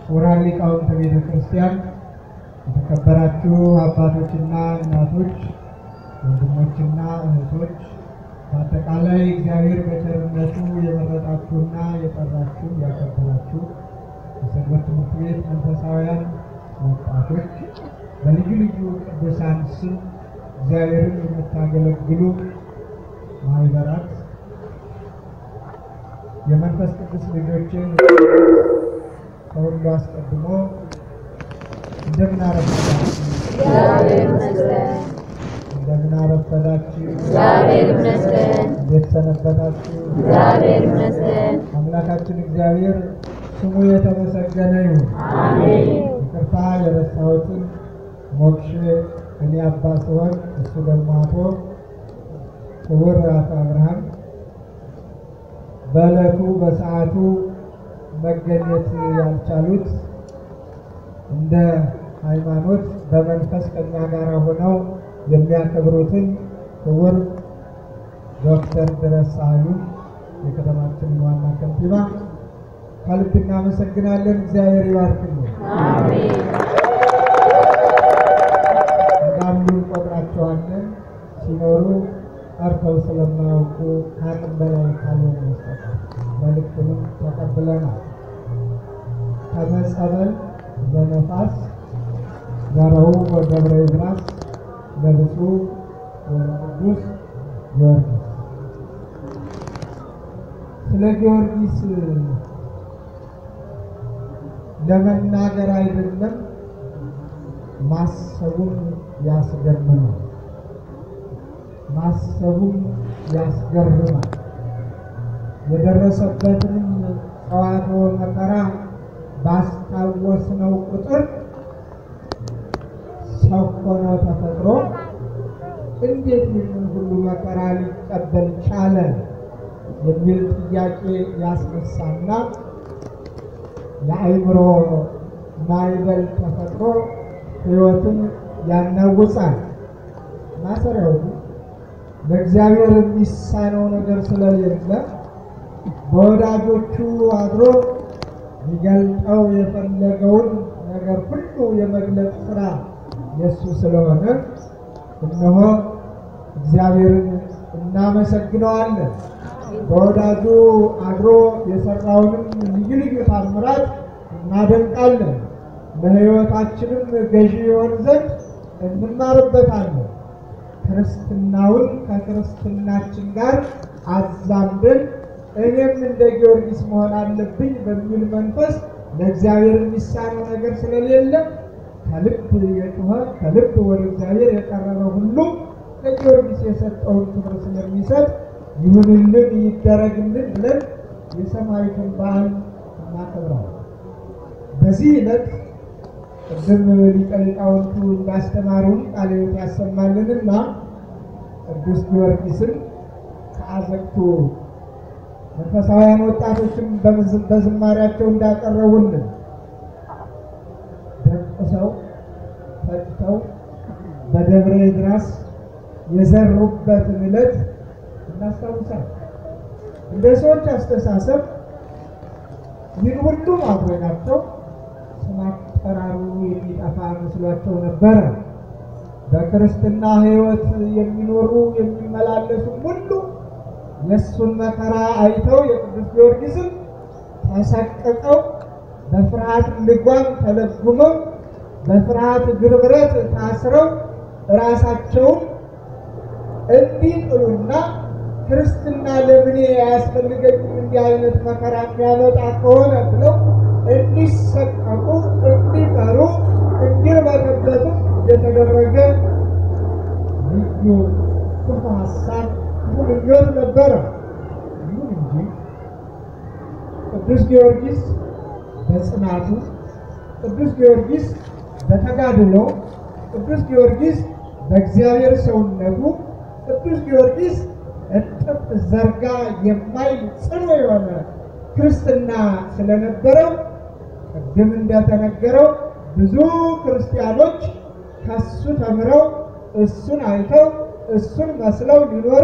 ወራሊ ቃውንት ቤተ ክርስቲያን የተከበራችሁ አባቶችና እናቶች ወንድሞችና እህቶች በአጠቃላይ እግዚአብሔር በቸርነቱ የመረጣችሁና የጠራችሁ ያከበራችሁ የሰንበት ትምህርት ቤት መንፈሳውያን ወጣቶች በልዩ ልዩ ቅዱሳን ስም እግዚአብሔርን የምታገለግሉ ማህበራት የመንፈስ ቅዱስ ልጆችን ከሁሉ አስቀድሞ እንደምን አረፈዳችሁ? እንደምን አረፈዳችሁ? እንዴት ሰነበታችሁ? አምላካችን እግዚአብሔር ስሙ የተመሰገነ ይሁን። አሜን። ይቅርታ የረሳሁትን ሞክሼ እኔ አባ ስሆን እሱ ደግሞ አቶ ክቡር አቶ አብርሃም በዕለቱ በሰዓቱ መገኘት ያልቻሉት እንደ ሃይማኖት በመንፈስ ከኛ ጋር ሆነው የሚያከብሩትን ክቡር ዶክተር ድረስ ሳህሉ የከተማችን ዋና ከንቲባ ከልብ እናመሰግናለን። እግዚአብሔር ይባርክልን። አሜን። እንዳሉን ቆጥራቸዋለን ሲኖሩ አርተው ስለማያውቁ ከአቅም በላይ ካልሆነ በስተቀር መልእክቱንም ተቀብለናል። ከመጸበል በነፋስ ዘረው ወደብረ ይድራስ ለብፁዕ ወቅዱስ ጊዮርጊስ። ስለ ጊዮርጊስ ለመናገር አይደለም ማሰቡን ያስገርማል። ማሰቡን ያስገርማል። የደረሰበትን ጸዋቶ መከራ ባስታወስነው ቁጥር ሰው ሆኖ ተፈጥሮ እንዴት ይህን ሁሉ መከራ ሊቀበል ቻለ የሚል ጥያቄ ያስነሳና የአእምሮ ማዕበል ተፈጥሮ ሕይወትን ያናውጻል። ማሰሪያው ለእግዚአብሔር የሚሳነው ነገር ስለሌለ በወዳጆቹ አድሮ ሊገልጠው የፈለገውን ነገር ሁሉ የመግለጽ ስራ የሱ ስለሆነ እነሆ እግዚአብሔርን እናመሰግነዋለን። በወዳጁ አድሮ የሰራውንም ልዩ ልዩ ታምራት እናደንቃለን። ለሕይወታችንም ገዢ ይሆን ዘንድ እንማርበታለን። ክርስትናውን ከክርስትናችን ጋር አዛምደን እኔም እንደ ጊዮርጊስ መሆን አለብኝ በሚል መንፈስ ለእግዚአብሔር የሚሳነው ነገር ስለሌለ ከልብ የጮኸ ከልብ ወደ እግዚአብሔር የቀረበ ሁሉ ለጊዮርጊስ የሰጠውን ክብር ስለሚሰጥ ይሁንልን ይደረግልን ብለን የሰማዕቱን በዓል እናከብራለን። በዚህ ዕለት ቅድም ሊቀ ሊቃውንቱ እንዳስተማሩን ቃለ ሕይወት ያሰማልንና ቅዱስ ጊዮርጊስን ከአዘቅቱ መንፈሳውያን ወጣቶችም በዝማሬያቸው እንዳቀረቡልን ደቅሰው ፈጭተው በደብረ ይድራስ የዘሩበትን ዕለት እናስታውሳለን። እንደ ሰዎች አስተሳሰብ ይህን ሁሉ ማድረጋቸው ስም አጠራሩ የሚጠፋ መስሏቸው ነበረ። በክርስትና ሕይወት የሚኖሩ የሚመላለሱ ሁሉ የእሱን መከራ አይተው የቅዱስ ጊዮርጊስን ተሰቅቀው በፍርሃት ልጓም ተለጉመው በፍርሃት እግር ብረት ታስረው ራሳቸውን እንዲጥሉና ክርስትና ለምን ያስፈልገኝም እንዲህ አይነት መከራ የሚያመጣ ከሆነ ብለው እንዲሰቀቁ፣ እንዲፈሩ፣ እንዲርበተበቱ የተደረገ ልዩ ክፉ ሀሳብ ክፉ ምኞት ነበረ። ይሁን እንጂ ቅዱስ ጊዮርጊስ በጽናቱ፣ ቅዱስ ጊዮርጊስ በተጋድሎ፣ ቅዱስ ጊዮርጊስ በእግዚአብሔር ሰውነቱ፣ ቅዱስ ጊዮርጊስ እጥፍ ዘርጋ የማይል ጽኑ የሆነ ክርስትና ስለነበረው ቅድም እንደተነገረው ብዙ ክርስቲያኖች ከሱ ተምረው እሱን አይተው እሱን መስለው ሊኖሩ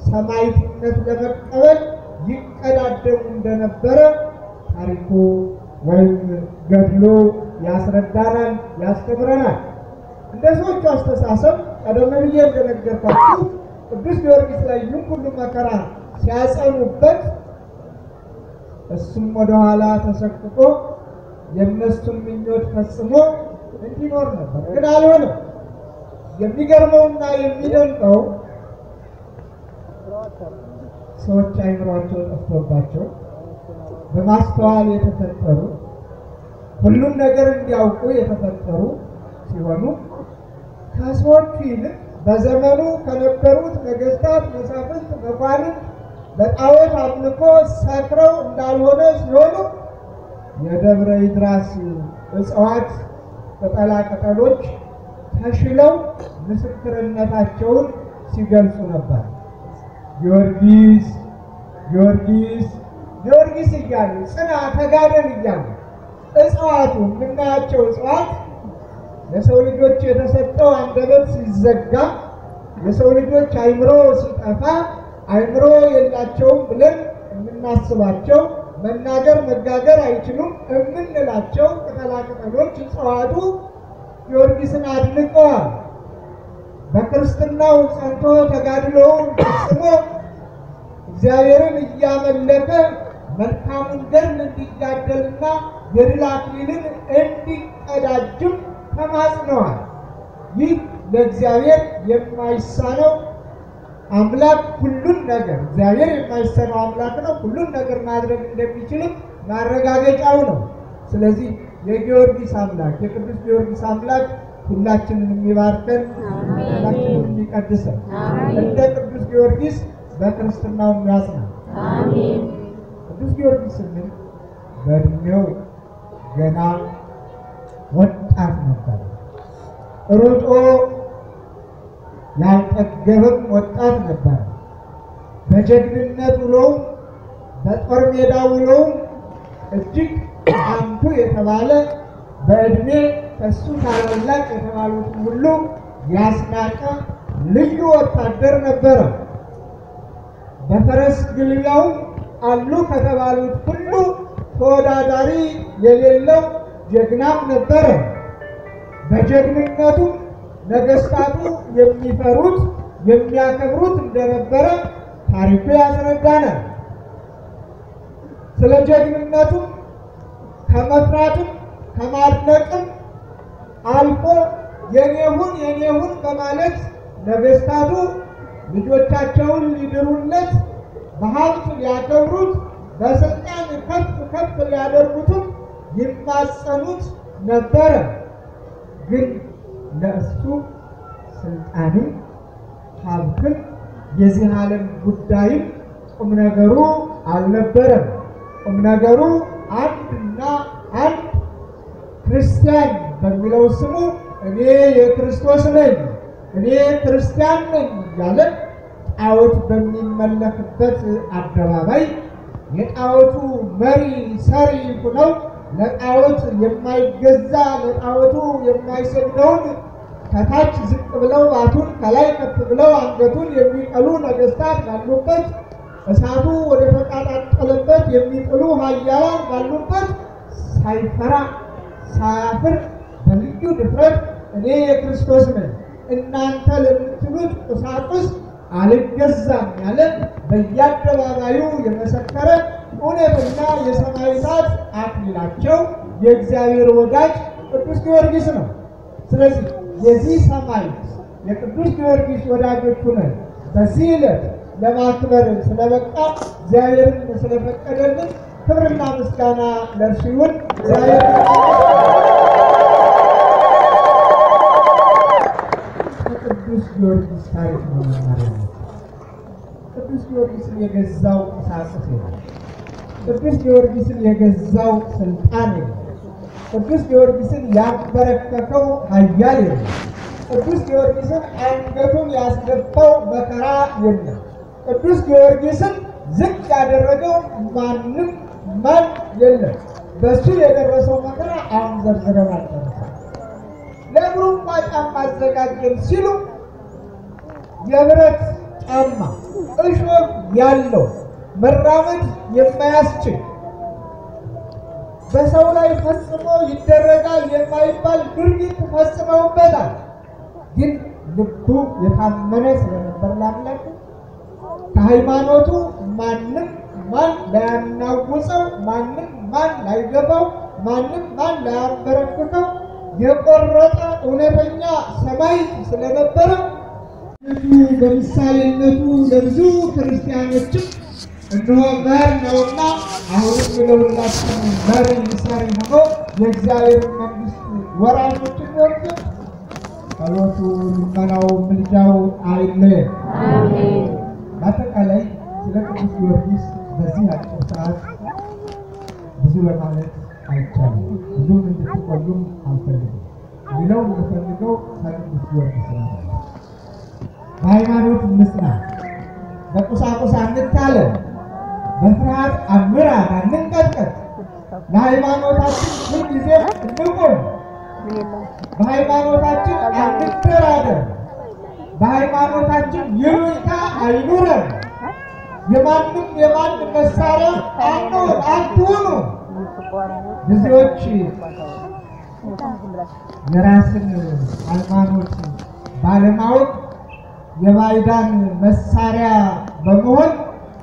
ሰማዕትነት ለመቀበል ይቀዳደሙ እንደነበረ ታሪኩ ወይም ገድሎ ያስረዳናል፣ ያስተምረናል። እንደ ሰዎቹ አስተሳሰብ ቀደም ብዬ እንደነገርኳችሁ ቅዱስ ጊዮርጊስ ላይ ይህን ሁሉ መከራ ሲያጸኑበት እሱም ወደ ኋላ ተሰቅቆ የእነሱን ምኞት ፈጽሞ እንዲኖር ነበር። ግን አልሆነም። የሚገርመውና የሚደንቀው ሰዎች አይምሯቸው ጠፍቶባቸው በማስተዋል የተፈጠሩ ሁሉም ነገር እንዲያውቁ የተፈጠሩ ሲሆኑ ከሰዎቹ ይልቅ በዘመኑ ከነበሩት ነገስታት፣ መሳፍንት፣ መኳንንት በጣዖት አምልኮ ሰክረው እንዳልሆነ ሲሆኑ የደብረ ይድራስ እጽዋት ቅጠላ ቅጠሎች ተሽለው ምስክርነታቸውን ሲገልጹ ነበር። ጊዮርጊስ ጊዮርጊስ ጊዮርጊስ እያሉ ጽና ተጋደል እያሉ እጽዋቱ የምናያቸው እጽዋት ለሰው ልጆች የተሰጠው አንደበት ሲዘጋ የሰው ልጆች አይምሮ ሲጠፋ አይምሮ የላቸውም ብለን የምናስባቸው መናገር መጋገር አይችሉም የምንላቸው ቅጠላ ቅጠሎች እጽዋቱ ጊዮርጊስን አድንቀዋል። በክርስትናው ጸንቶ ተጋድሎውን ፈጽሞ እግዚአብሔርን እያመለከ መልካሙን ገድል እንዲጋደልና የድል አክሊልን እንዲቀዳጅም ተማጽነዋል። ይህ ለእግዚአብሔር የማይሳነው አምላክ ሁሉን ነገር እግዚአብሔር የማይሳነው አምላክ ነው። ሁሉን ነገር ማድረግ እንደሚችልም ማረጋገጫው ነው። ስለዚህ የጊዮርጊስ አምላክ የቅዱስ ጊዮርጊስ አምላክ ሁላችንን የሚባርከን ሁላችንን የሚቀድሰን እንደ ቅዱስ ጊዮርጊስ በክርስትናው የሚያጽናን አሜን። ቅዱስ ጊዮርጊስ ስንል በእድሜው ገና ወጣት ነበር። ሮጦ ያልጠገበም ወጣት ነበር። በጀግንነት ውሎውም በጦር ሜዳ ውሎውም እጅግ አንቱ የተባለ በእድሜ ከሱ ታላላቅ የተባሉት ሁሉ ያስናቀ ልዩ ወታደር ነበረ። በፈረስ ግልቢያው አሉ ከተባሉት ሁሉ ተወዳዳሪ የሌለው ጀግናም ነበረ። በጀግንነቱ ነገስታቱ የሚፈሩት የሚያከብሩት እንደነበረ ታሪኩ ያስረዳናል። ስለ ጀግንነቱ ከመፍራትም ከማድነቅም አልፎ የኔሁን በማለት ነገስታቱ ልጆቻቸውን ሊድሩለት በሀብት ሊያከብሩት በስልጣን ከፍ ሊያደርጉትም ይማጸኑት ነበረ። ግን ለእሱ ስልጣንም ሀብትን የዚህ ዓለም ጉዳይም ቁም ነገሩ አልነበረም። ቁም ነገሩ አንድና አንድ ክርስቲያን በሚለው ስሙ እኔ የክርስቶስ ነኝ እኔ ክርስቲያን ነኝ እያለ ጣዖት በሚመለክበት አደባባይ የጣዖቱ መሪ ሰሪ ሆነው ለጣዖት የማይገዛ ለጣዖቱ የማይሰግደውን ከታች ዝቅ ብለው አቱን ከላይ ከፍ ብለው አንገቱን የሚቀሉ ነገስታት ባሉበት እሳቱ ወደ ተቃጣጠለበት የሚጥሉ ኃያላን ባሉበት ሳይፈራ ሳያፍር በልዩ ድፍረት እኔ የክርስቶስ ነኝ እናንተ ለምትሉት ቁሳቁስ አልገዛም ያለ በየአደባባዩ የመሰከረ እውነተኛ የሰማዕታት አክሊላቸው የእግዚአብሔር ወዳጅ ቅዱስ ጊዮርጊስ ነው። ስለዚህ የዚህ ሰማዕት የቅዱስ ጊዮርጊስ ወዳጆች ሆነን በዚህ ዕለት ለማክበር ስለበቃ እግዚአብሔርን ስለፈቀደልን ክብርና ምስጋና ለእርሱ ይሁን። እግዚአብሔር ቅዱስ ጊዮርጊስ ታሪክ ነው ማለት ነው። ቅዱስ ጊዮርጊስን የገዛው ቁሳቁስ ነው። ቅዱስ ጊዮርጊስን የገዛው ስልጣን ነው። ቅዱስ ጊዮርጊስን ያበረከተው ኃያል ነው። ቅዱስ ጊዮርጊስን አንገቱን ያስደፋው መከራ የለም። ቅዱስ ጊዮርጊስን ዝቅ ያደረገው ማንም ማን የለም። በሱ የደረሰው መከራ አሁን ዘርዝረን አልጨረስንም። ለእግሩማ ጫማ አዘጋጀን ሲሉ የብረት ጫማ እሾህ ያለው መራመድ የማያስችል በሰው ላይ ፈጽሞ ይደረጋል የማይባል ድርጊት ፈጽመውበታል። ግን ልቡ የታመነ ስለነበር ለአምላክ ከሃይማኖቱ ማንም ማን ላያናውፀው፣ ማንም ማን ላይገባው፣ ማንም ማን ላያበረክተው የቆረጠ እውነተኛ ሰማዕት ስለነበረ በምሳሌነቱ ለብዙ ክርስቲያኖችም እነሆ መር ነውና አሁንም ለሁላችን መር ምሳሌ ሆኖ የእግዚአብሔር መንግሥት ወራሾች እንወርድ። ጸሎቱ፣ ልመናው፣ ምልጃው አይለየን። አሜን። በአጠቃላይ ስለ ቅዱስ ጊዮርጊስ በዚህ አጭር ሰዓት ብዙ ለማለት አይቻልም። ብዙም እንድትቆዩም አልፈልግም። ሌላው የምፈልገው ከቅዱስ ጊዮርጊስ ነው። በሃይማኖት እንጽና፣ በቁሳቁስ አንታለን፣ በፍርሃት አንራድ፣ አንንቀጥቀጥ። ለሃይማኖታችን ሁልጊዜ እንቁም። በሃይማኖታችን አንደራደር። በሃይማኖታችን ይሉኝታ አይኑረን። የማን መሳሪያ አትሁኑ። ብዙዎች የራስን ሃይማኖት ባለማወቅ የባዕዳን መሳሪያ በመሆን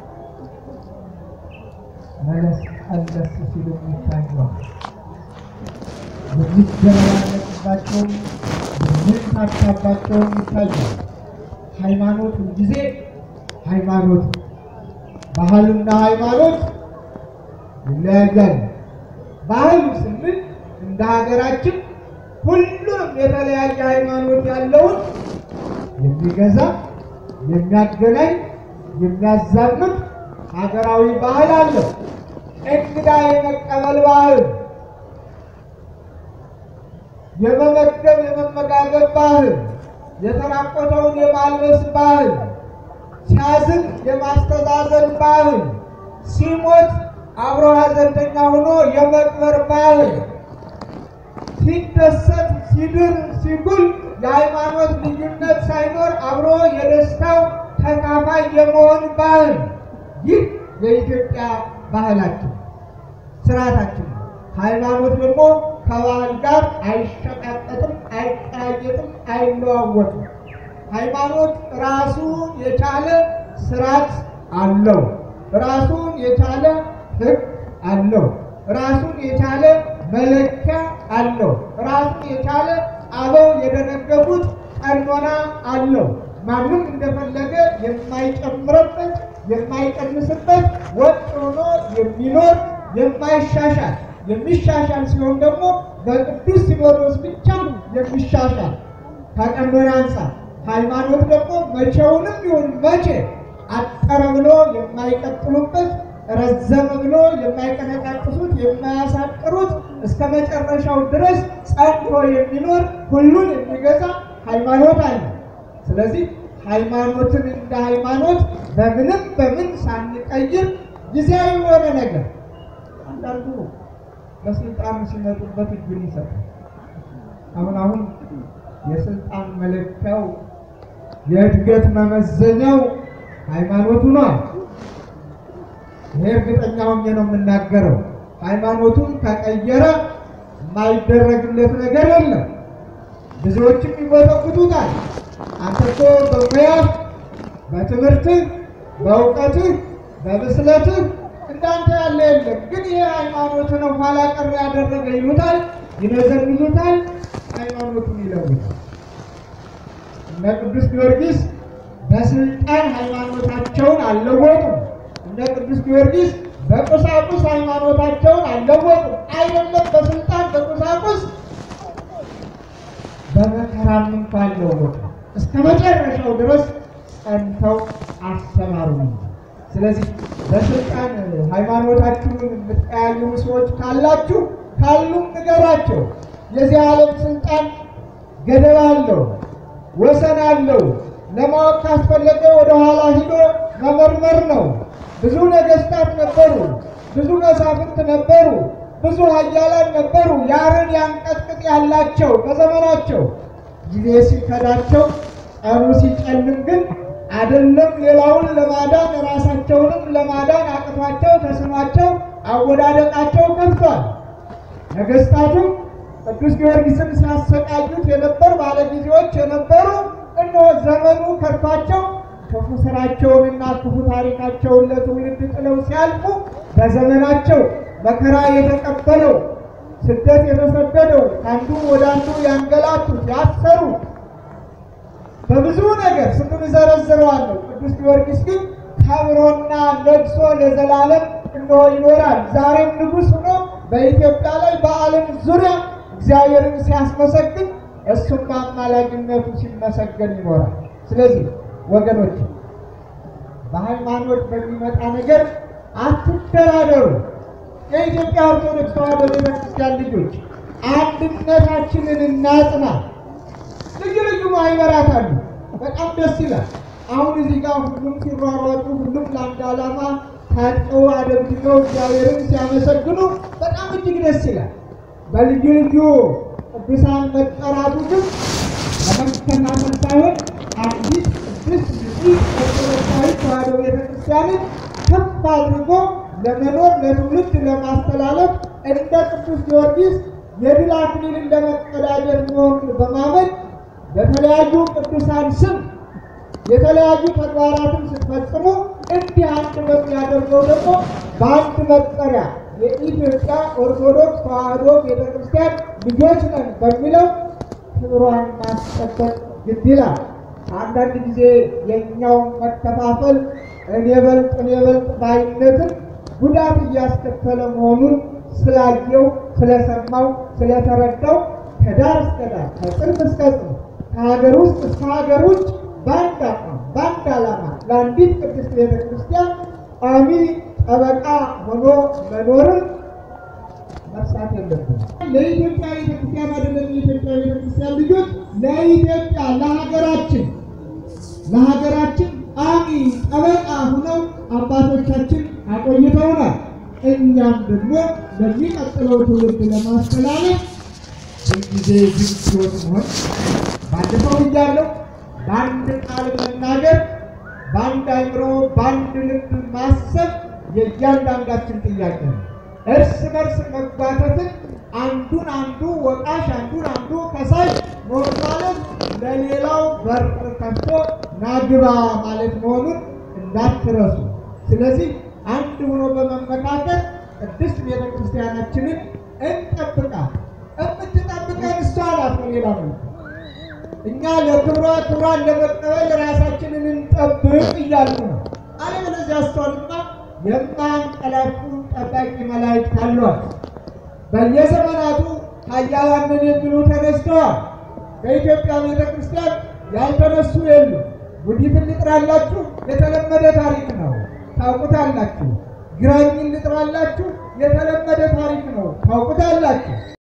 መለስ ቀለስ ሲሉ ይታያል። የሚገለባቸውም የሚታባቸውም ይታያል። ሃይማኖት ጊዜ ሃይማኖት ባህልና ሃይማኖት ይለያያል። ባህል ስንል እንደ ሀገራችን ሁሉም የተለያየ ሃይማኖት ያለውን የሚገዛ የሚያገናኝ የሚያዛምድ ሀገራዊ ባህል አለ። እንግዳ የመቀበል ባህል፣ የመመገብ የመመጋገብ ባህል፣ የተራቆተውን የማልበስ ባህል፣ ሲያዝን የማስተዛዘን ባህል፣ ሲሞት አብሮ ሀዘንተኛ ሆኖ የመቅበር ባህል፣ ሲደሰት ሲድር ሲጉል የሃይማኖት ልዩነት ሳይኖር አብሮ የደስታው ተካፋይ የመሆን ባህል። ይህ የኢትዮጵያ ባህላችን ስርዓታችን። ሃይማኖት ደግሞ ከባህል ጋር አይሸቃቀጥም፣ አይቀያየጥም፣ አይለዋወጥም። ሃይማኖት ራሱ የቻለ ስርዓት አለው፣ ራሱን የቻለ ሕግ አለው፣ ራሱን የቻለ መለኪያ አለው፣ ራሱን የቻለ አበው የደነገጉት ቀኖና አለው። ማንም እንደፈለገ የማይጨምርበት የማይቀንስበት ወጥ ሆኖ የሚኖር የማይሻሻል፣ የሚሻሻል ሲሆን ደግሞ በቅዱስ ሲኖዶስ ብቻ የሚሻሻል ከቀኖና አንፃር። ሃይማኖት ደግሞ መቼውንም ይሁን መቼ አጠረ ብሎ የማይቀጥሉበት፣ ረዘመ ብሎ የማይቀነቃቅሱት፣ የማያሳጥሩት እስከ መጨረሻው ድረስ ጸንቶ የሚኖር ሁሉን የሚገዛ ሃይማኖት አለ። ስለዚህ ሃይማኖትን እንደ ሃይማኖት በምንም በምን ሳንቀይር ጊዜያዊ የሆነ ነገር አንዳንዱ በስልጣን ሲመጡበት እጁን ይሰጣል። አሁን የስልጣን መለኪያው የእድገት መመዘኛው ሃይማኖቱ ነው። ይሄ እርግጠኛ ሆኜ ነው የምናገረው። ሃይማኖቱን ከቀየረ የማይደረግለት ነገር የለም። ብዙዎችም ይወተውቱታል። አንተ እኮ በሙያህ በትምህርትህ በእውቀትህ በብስለትህ እንዳንተ ያለ የለም፣ ግን ይሄ ሃይማኖት ነው ኋላ ቀር ያደረገ ይሉታል፣ ይነዘንዙታል፣ ሃይማኖቱን ይለውጣል። እነ ቅዱስ ጊዮርጊስ በስልጣን ሃይማኖታቸውን አልለወጡም። እነ ቅዱስ ጊዮርጊስ በቁሳቁስ ሃይማኖታቸውን አልለወጡም። አይደለም በስልጣን በቁሳቁስ በመከራም እንኳን ለወጡ እስከ መጨረሻው ድረስ ጸንተው አስተማሩ። ስለዚህ በስልጣን ሃይማኖታችሁን የምትቀያየሩ ሰዎች ካላችሁ ካሉም ንገሯቸው። የዚህ ዓለም ስልጣን ገደብ አለው፣ ወሰን አለው። ለማወቅ ካስፈለገ ወደ ኋላ ሂዶ መመርመር ነው። ብዙ ነገስታት ነበሩ፣ ብዙ መሳፍንት ነበሩ፣ ብዙ ኃያላን ነበሩ። ያርን ያንቀጥቅጥ ያላቸው በዘመናቸው ጊዜ ሲከዳቸው ቀኑ ሲጨልም ግን አይደለም ሌላውን ለማዳን ራሳቸውንም ለማዳን አቅቷቸው ተስኗቸው አወዳደቃቸው ከፍቷል። ነገስታቱ ቅዱስ ጊዮርጊስን ሲያሰቃዩት የነበሩ ባለጊዜዎች የነበሩ እነሆ ዘመኑ ከርቷቸው ክፉ ስራቸውንና ክፉ ታሪካቸውን ለትውልድ ጥለው ሲያልፉ በዘመናቸው መከራ የተቀበለው ስደት የተሰደደው አንዱ ወደ አንዱ ያንገላቱት ያሰሩ በብዙ ነገር ስሙን ዘረዝረዋለሁ። ቅዱስ ጊዮርጊስ ግን ከብሮና ነግሶ ለዘላለም እነሆ ይኖራል። ዛሬም ንጉሥ ሆኖ በኢትዮጵያ ላይ በዓለም ዙሪያ እግዚአብሔርን ሲያስመሰግን እሱም በአማላጅነቱ ሲመሰገን ይኖራል። ስለዚህ ወገኖች በሃይማኖት በሚመጣ ነገር አትደራደሩ። የኢትዮጵያ ኦርቶዶክስ ተዋሕዶ ቤተክርስቲያን ልጆች አንድነታችንን እናጽና። ልዩ ልዩ ማህበራት አሉ፣ በጣም ደስ ይላል። አሁን እዚህ ጋር ሁሉም ሲሯሯጡ ሁሉም ለአንድ ዓላማ ታጥቀው አደግድገው እግዚአብሔርን ሲያመሰግኑ በጣም እጅግ ደስ ይላል። በልዩ ልዩ ቅዱሳን መጠራቱ ግን ለመከናነን ሳይሆን አንዲት ቅድስት ኦርቶዶክሳዊ ተዋሕዶ ቤተክርስቲያንን ከፍ አድርጎ ለመኖር ለትውልድ ለማስተላለፍ እንደ ቅዱስ ጊዮርጊስ የድል አክሊልን ለመቀዳጀት መሆኑን በማመን በተለያዩ ቅዱሳን ስም የተለያዩ ተግባራትን ስትፈጽሙ እንዲህ አንድ በሚያደርገው ደግሞ በአንድ መጠሪያ የኢትዮጵያ ኦርቶዶክስ ተዋሕዶ ቤተክርስቲያን ልጆች ነን በሚለው ክብሯን ማስጠበቅ ግድ ይላል። አንዳንድ ጊዜ የኛው መከፋፈል እኔ በልጥ ባይነትን ጉዳት እያስከተለ መሆኑን ስላየው ስለሰማው ስለተረዳው ከዳር እስከ ዳር ከጽንፍ እስከ ጽንፍ ከሀገር ውስጥ እስከ ሀገር ውጭ በአንድ አቋም በአንድ ዓላማ ለአንዲት ቅድስት ቤተክርስቲያን ቋሚ ጠበቃ ሆኖ መኖርን መርሳት የለብንም። ለኢትዮጵያ ቤተክርስቲያን አይደለም የኢትዮጵያ ቤተክርስቲያን ልጆች ለኢትዮጵያ ለሀገራችን ቋሚ ጠበቃ ሆነው አባቶቻችን አቆይተውናል። እኛም ደግሞ ለሚቀጥለው ትውልድ ለማስተላለፍ ሁልጊዜ ዝግጁ መሆን ባለፈው እያለው በአንድ ቃል መናገር በአንድ አእምሮ በአንድ ልብ ማሰብ የእያንዳንዳችን ጥያቄ ነው። እርስ በርስ መጓተትን አንዱን አንዱ ወቃሽ አንዱን አንዱ ከሳሽ መሆን ማለት ለሌላው በር ከፍቶ ናግባ ማለት መሆኑን እንዳትረሱ። ስለዚህ አንድ ሆኖ በመመካከል ቅድስት ቤተክርስቲያናችንን እንጠብቃት። የምትጠብቀን እሷ ናት። ሌላ ነው እኛ ክብሯን ለመቀበል ራሳችንን እንጠብቅ እያልኩ ነው። አለበለዚያ እሷንማ የማያንቀላፉ ጠባቂ መላእክት አሏት። በየዘመናቱ ኃያላን ነን የሚሉ ተነስተዋል። በኢትዮጵያ ቤተክርስቲያን ያልተነሱ የሉ። ጉዲትን ልጥራላችሁ፣ የተለመደ ታሪክ ነው፣ ታውቁታላችሁ። ግራኝን ልጥራላችሁ፣ የተለመደ ታሪክ ነው፣ ታውቁታላችሁ።